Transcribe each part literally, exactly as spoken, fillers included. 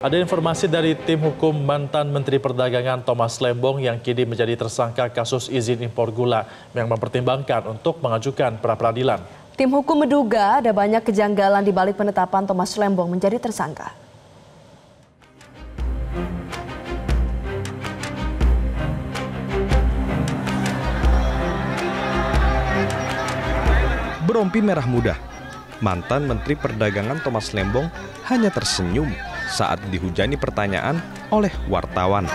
Ada informasi dari tim hukum mantan Menteri Perdagangan Thomas Lembong yang kini menjadi tersangka kasus izin impor gula yang mempertimbangkan untuk mengajukan pra-peradilan. Tim hukum menduga ada banyak kejanggalan di balik penetapan Thomas Lembong menjadi tersangka. Berompi merah muda, mantan Menteri Perdagangan Thomas Lembong hanya tersenyum saat dihujani pertanyaan oleh wartawan.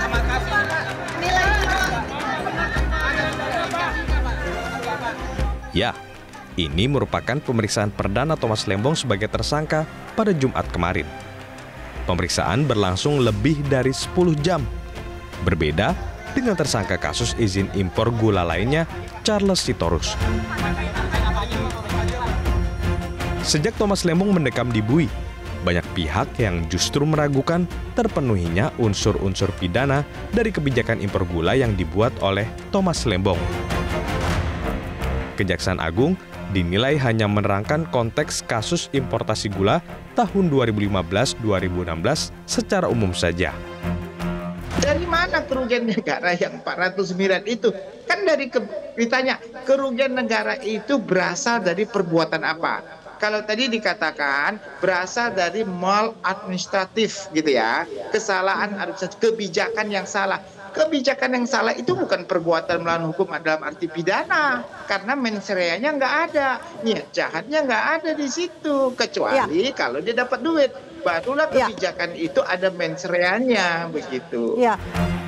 Ya, ini merupakan pemeriksaan perdana Thomas Lembong sebagai tersangka pada Jumat kemarin. Pemeriksaan berlangsung lebih dari sepuluh jam. Berbeda dengan tersangka kasus izin impor gula lainnya, Charles Sitorus. Sejak Thomas Lembong mendekam di Bui, banyak pihak yang justru meragukan terpenuhinya unsur-unsur pidana dari kebijakan impor gula yang dibuat oleh Thomas Lembong. Kejaksaan Agung dinilai hanya menerangkan konteks kasus importasi gula tahun dua ribu lima belas dua ribu enam belas secara umum saja. Dari mana kerugian negara yang empat ratus miliar itu? Kan dari ke, ditanya, kerugian negara itu berasal dari perbuatan apa? Kalau tadi dikatakan berasal dari maladministratif gitu ya, kesalahan administratif, kebijakan yang salah. Kebijakan yang salah itu bukan perbuatan melawan hukum dalam arti pidana, karena mens reanya nggak ada, niat jahatnya nggak ada di situ, kecuali ya, kalau dia dapat duit, barulah kebijakan ya, itu ada mens reanya begitu. Ya.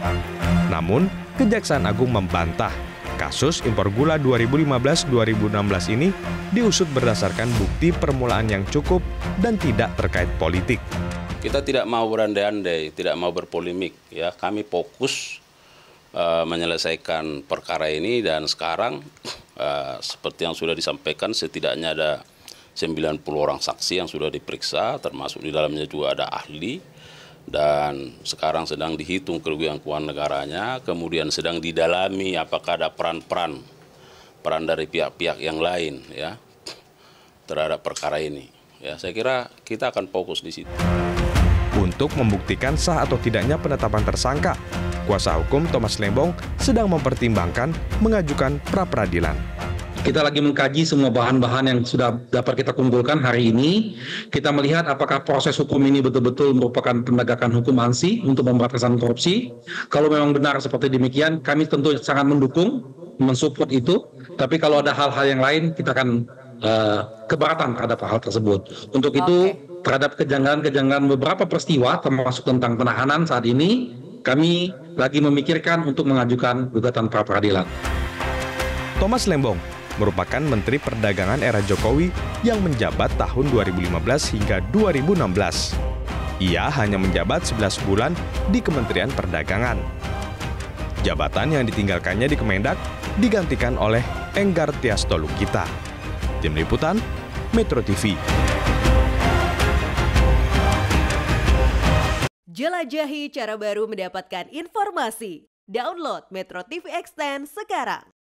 Namun, Kejaksaan Agung membantah kasus impor gula dua ribu lima belas dua ribu enam belas ini diusut berdasarkan bukti permulaan yang cukup dan tidak terkait politik. Kita tidak mau berandai-andai, tidak mau berpolemik. Ya, kami fokus uh, menyelesaikan perkara ini dan sekarang uh, seperti yang sudah disampaikan setidaknya ada sembilan puluh orang saksi yang sudah diperiksa, termasuk di dalamnya juga ada ahli. Dan sekarang sedang dihitung kerugian keuangan negaranya, kemudian sedang didalami apakah ada peran-peran peran dari pihak-pihak yang lain ya terhadap perkara ini. Ya, saya kira kita akan fokus di situ. Untuk membuktikan sah atau tidaknya penetapan tersangka, kuasa hukum Thomas Lembong sedang mempertimbangkan mengajukan pra-peradilan. Kita lagi mengkaji semua bahan-bahan yang sudah dapat kita kumpulkan hari ini. Kita melihat apakah proses hukum ini betul-betul merupakan penegakan hukum ANSI untuk pemberantasan korupsi. Kalau memang benar seperti demikian, kami tentu sangat mendukung, mensupport itu. Tapi kalau ada hal-hal yang lain, kita akan uh, keberatan terhadap hal tersebut. Untuk itu, okay, terhadap kejanggalan-kejanggalan beberapa peristiwa, termasuk tentang penahanan saat ini, kami lagi memikirkan untuk mengajukan gugatan pra-peradilan. Thomas Lembong merupakan Menteri Perdagangan era Jokowi yang menjabat tahun dua ribu lima belas hingga dua ribu enam belas. Ia hanya menjabat sebelas bulan di Kementerian Perdagangan. Jabatan yang ditinggalkannya di Kemendak digantikan oleh Enggar Tias Tolukita. Tim Liputan, Metro T V. Jelajahi cara baru mendapatkan informasi. Download Metro T V Extend sekarang.